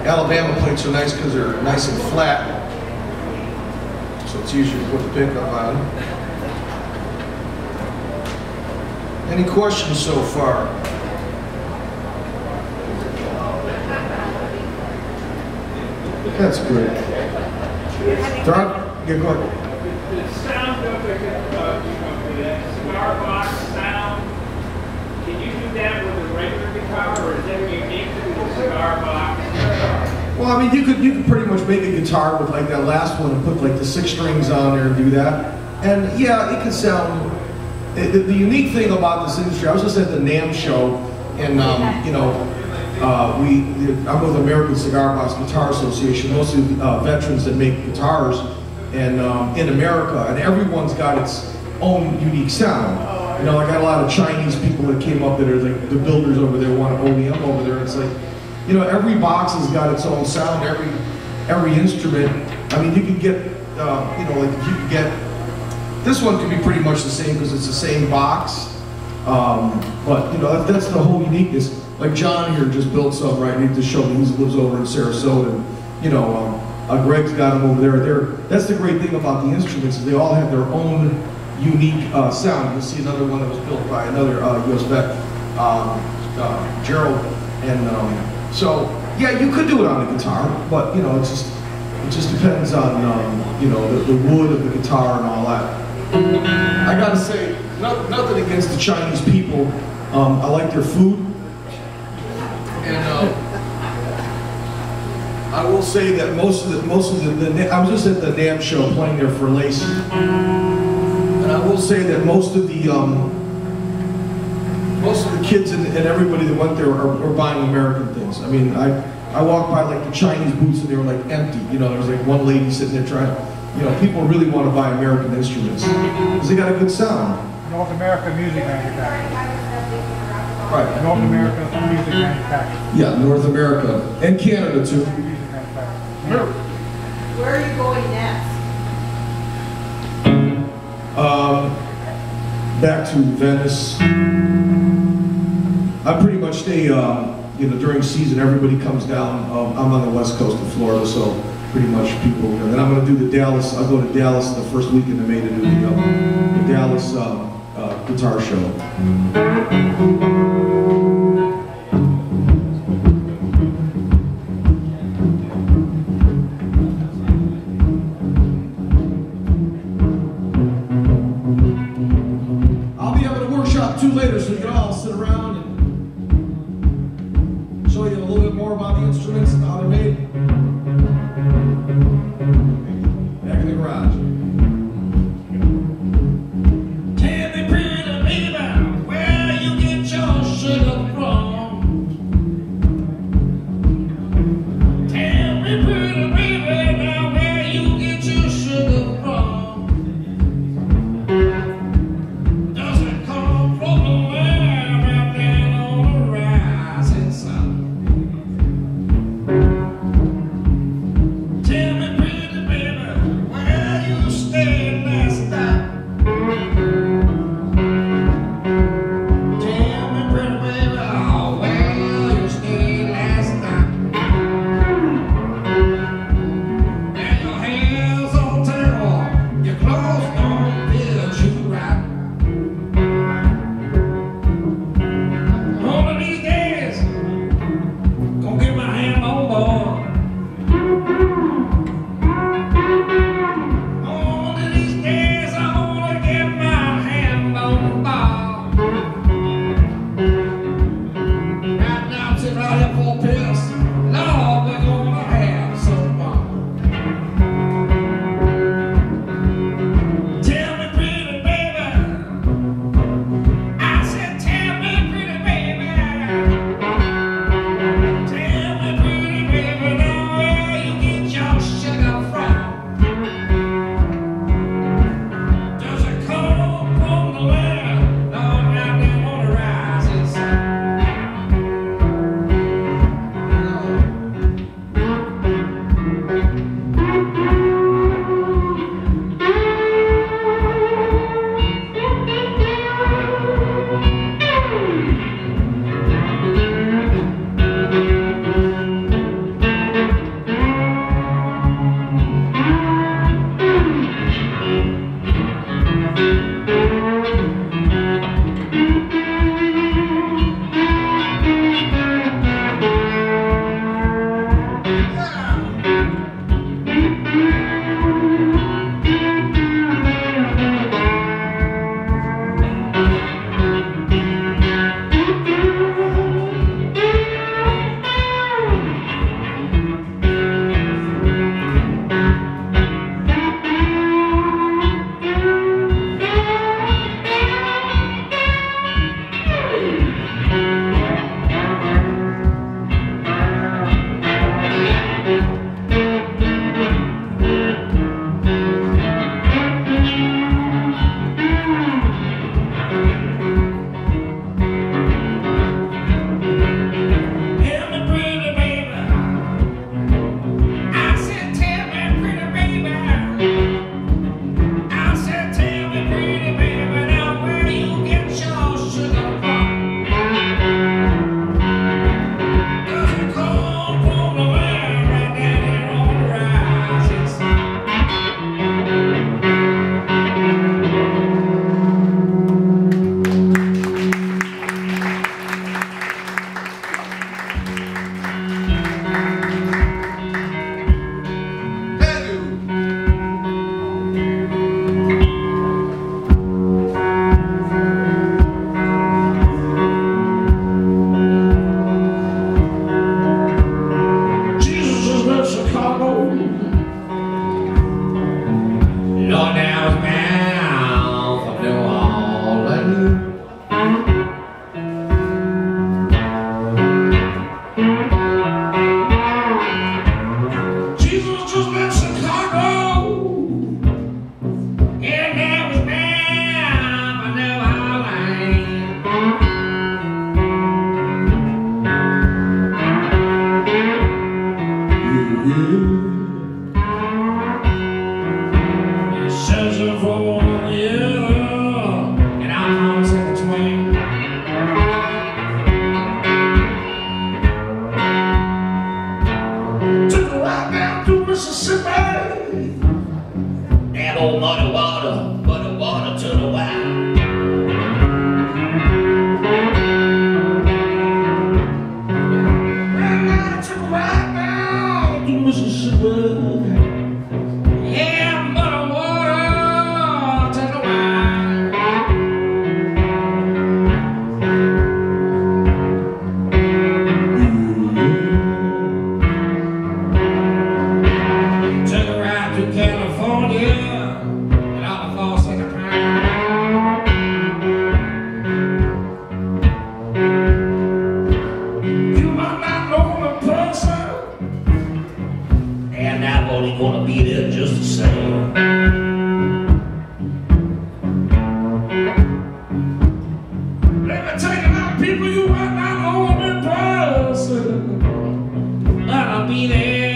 Alabama plates are nice because they're nice and flat, so it's easier to put the pickup on. Any questions so far? That's great. Dark? Yeah, go ahead. The sound of the cigar box sound, can you do that with a regular guitar, or is that unique to the cigar box? Well, I mean, you could pretty much make a guitar with like that last one and put like the 6 strings on there and do that. And yeah, it could sound. The unique thing about this industry, I was just at the NAMM show, and you know, I'm with American Cigar Box Guitar Association, mostly veterans that make guitars, and in America, and everyone's got its own unique sound. You know, I got a lot of Chinese people that came up that are like the builders over there, want OEM over there. It's like, you know, every box has got its own sound. Every instrument. I mean, you can get, you know, like if you could get. This one could be pretty much the same because it's the same box, but you know that's the whole uniqueness. Like John here just built some, right? He just showed me he lives over in Sarasota, and you know Greg's got them over there. That's the great thing about the instruments is they all have their own unique sound. You'll see another one that was built by another U.S. vet, Gerald, and so yeah, you could do it on a guitar, but you know it just depends on you know the wood of the guitar and all that. I gotta say, nothing against the Chinese people. I like their food, and I will say that most of the I was just at the NAMM show playing there for Lacey, and I will say that most of the kids and everybody that went there are buying American things. I mean, I walked by like the Chinese booths and they were like empty. You know, there was like one lady sitting there trying. You know, people really want to buy American instruments because they got a good sound. North America music manufacturer. Right. North America music manufacturer. Yeah, North America and Canada too. Music manufacturer. Where are you going next? Back to Venice. I pretty much stay. You know, during season, everybody comes down. I'm on the west coast of Florida, so. Pretty much people, and then I'm going to do the Dallas. I'll go to Dallas the first weekend of May to do the Dallas guitar show. I'll be having a workshop too later, so you can all sit around and show you a little bit more about the instruments and how they're made. Back in the garage. Tell me, pretty baby, where you get your sugar from? Tell me, pretty baby, now where you get your sugar from? Does it come from the land right down on the rising sun? I'll be there.